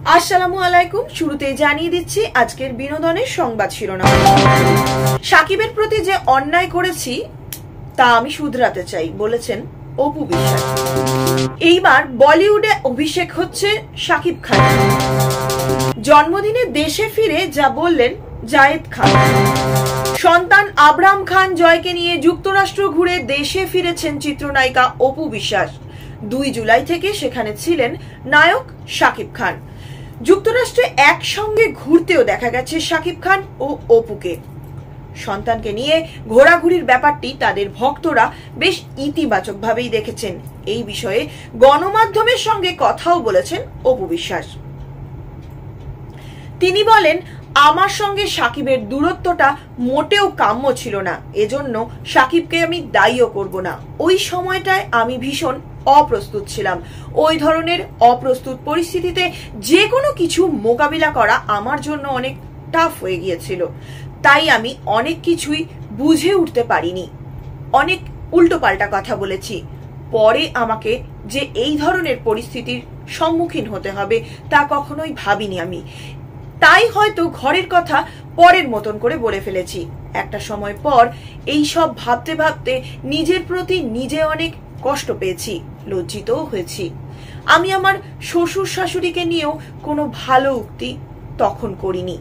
আসসালামু আলাইকুম। শুরুতেই জানিয়ে দিচ্ছি আজকের বিনোদনের সংবাদ শিরোনাম। শাকিবের প্রতি যে অন্যায় করেছি তা আমি শুধরাতে চাই, বলেছেন অপু বিশ্বাস। এইবার বলিউডে অভিষেক হচ্ছে শাকিব খান। জন্মদিনে দেশে ফিরে যা বললেন জায়েদ খান। সন্তান আবরাম খান জয়কে নিয়ে যুক্তরাষ্ট্র ঘুরে দেশে ফিরেছেন চিত্রনায়িকা অপু বিশ্বাস। 2 জুলাই থেকে সেখানে ছিলেন নায়ক শাকিব খান। যুক্তরাষ্ট্রে একসঙ্গে ঘুরতেও দেখা গেছে শাকিব খান ও অপুকে। সন্তানকে নিয়ে ঘোরাঘুরির ব্যাপারটি তাদের ভক্তরা বেশ ইতিবাচকভাবেই দেখেছেন। এই বিষয়ে গণমাধ্যমের সঙ্গে কথাও বলেছেন অপু বিশ্বাস। তিনি বলেন, আমার সঙ্গে শাকিবের দূরত্বটা মোটেও কাম্য ছিল না, এজন্য শাকিবকে আমি দায়ীও করব না। ওই সময়টায় আমি ভীষণ অপ্রস্তুত ছিলাম। ওই ধরনের অপ্রস্তুত পরিস্থিতিতে যে কোনো কিছু মোকাবিলা করা আমার জন্য অনেক টাফ হয়ে গিয়েছিল, তাই আমি অনেক কিছুই বুঝে উঠতে পারিনি, অনেক উল্টোপাল্টা কথা বলেছি। পরে আমাকে যে এই ধরনের পরিস্থিতির সম্মুখীন হতে হবে তা কখনোই ভাবিনি আমি, তাই হয়তো ঘরের কথা পরের মতন করে বলে ফেলেছি। একটা সময় পর এই সব ভাবতে ভাবতে নিজের প্রতি নিজে অনেক কষ্ট পেয়েছি, লজ্জিতও হয়েছি। আমি আমার শ্বশুর শাশুড়িকে নিয়েও কোনো ভালো উক্তি তখন করিনি।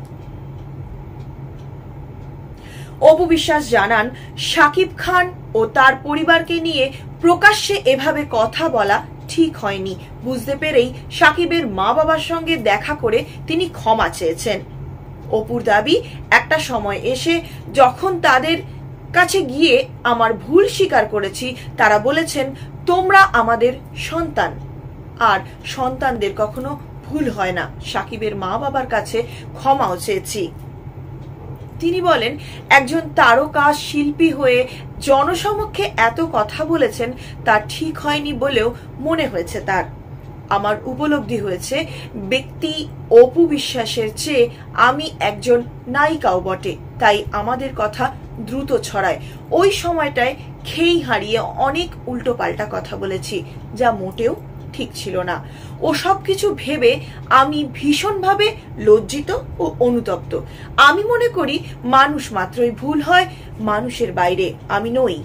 অপু বিশ্বাস জানান, শাকিব খান ও তার পরিবারকে নিয়ে প্রকাশ্যে এভাবে কথা বলা ঠিক হয়নি। বুঝতে পেরেই শাকিবের মা বাবার সঙ্গে দেখা করে তিনি ক্ষমা চেয়েছেন। অপুর দাবি, একটা সময় এসে যখন তাদের কাছে গিয়ে আমার ভুল স্বীকার করেছি, তারা বলেছেন তোমরা আমাদের সন্তান, আর সন্তানদের কখনো ভুল হয় না। শাকিবের মা বাবার কাছে ক্ষমাও চেয়েছি। তিনি বলেন, একজন তারকা শিল্পী হয়ে জনসমক্ষে এত কথা বলেছেন তা ঠিক হয়নি বলেও মনে হয়েছে তার। আমার উপলব্ধি হয়েছে ব্যক্তি অপু বিশ্বাসের চেয়ে আমি একজন নায়িকাও বটে, তাই আমাদের কথা দ্রুত ছড়ায়। ওই সময়টায় খেই হারিয়ে অনেক উল্টোপাল্টা কথা বলেছি, যা মোটেও ঠিক ছিল না। ও সবকিছু ভেবে আমি ভীষণভাবে লজ্জিত ও অনুতপ্ত। আমি মনে করি মানুষ মাত্রই ভুল হয়, মানুষের বাইরে আমি নই।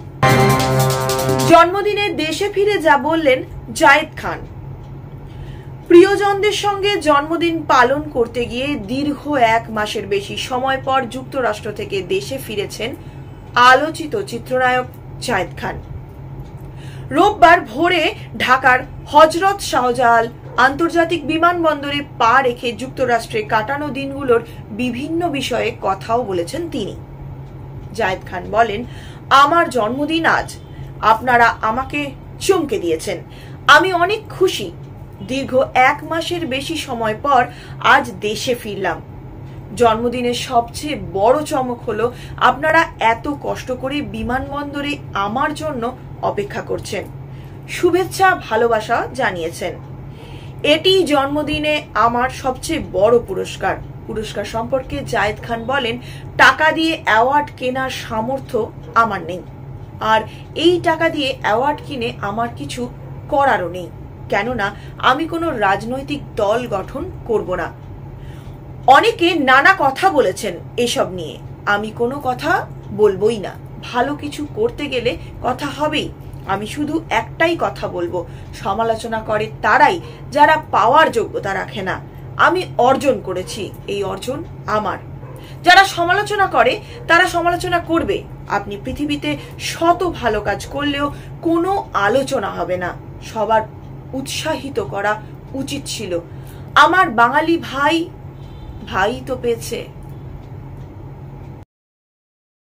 জন্মদিনে দেশে ফিরে যা বললেন জায়েদ খান। প্রিয়জনদের সঙ্গে জন্মদিন পালন করতে গিয়ে দীর্ঘ 1 মাসের বেশি সময় পর যুক্তরাষ্ট্র থেকে দেশে ফিরেছেন আলোচিত চিত্রনায়ক জায়েদ খান। রোববার ভোরে ঢাকার হযরত শাহজালাল আন্তর্জাতিক বিমানবন্দরে পা রেখে যুক্তরাষ্ট্রে কাটানো দিনগুলোর বিভিন্ন বিষয়ে কথাও বলেছেন তিনি। জায়েদ খান বলেন, আমার জন্মদিন আজ, আপনারা আমাকে চমকে দিয়েছেন, আমি অনেক খুশি। দীর্ঘ 1 মাসের বেশি সময় পর আজ দেশে ফিরলাম। জন্মদিনের সবচেয়ে বড় চমক হলো আপনারা এত কষ্ট করে বিমানবন্দরে আমার জন্য অপেক্ষা করছেন, শুভেচ্ছা ভালোবাসা জানিয়েছেন। এটি জন্মদিনে আমার সবচেয়ে বড় পুরস্কার। পুরস্কার সম্পর্কে জায়েদ খান বলেন, টাকা দিয়ে অ্যাওয়ার্ড কেনার সামর্থ্য আমার নেই, আর এই টাকা দিয়ে অ্যাওয়ার্ড কিনে আমার কিছু করারও নেই, কেননা আমি কোনো রাজনৈতিক দল গঠন করব না। অনেকে নানা কথা বলেছেন এসব নিয়ে, আমি কোনো কথা বলবোই না। ভালো কিছু করতে গেলে কথা হবেই। আমি শুধু একটাই কথা বলবো, সমালোচনা করে তারাই যারা পাওয়ার যোগ্যতা রাখে না। আমি অর্জন করেছি, এই অর্জন আমার। যারা সমালোচনা করে তারা সমালোচনা করবে। আপনি পৃথিবীতে শত ভালো কাজ করলেও কোনো আলোচনা হবে না। সবার উৎসাহিত করা উচিত ছিল। আমার বাঙালি ভাই তো পেয়েছে।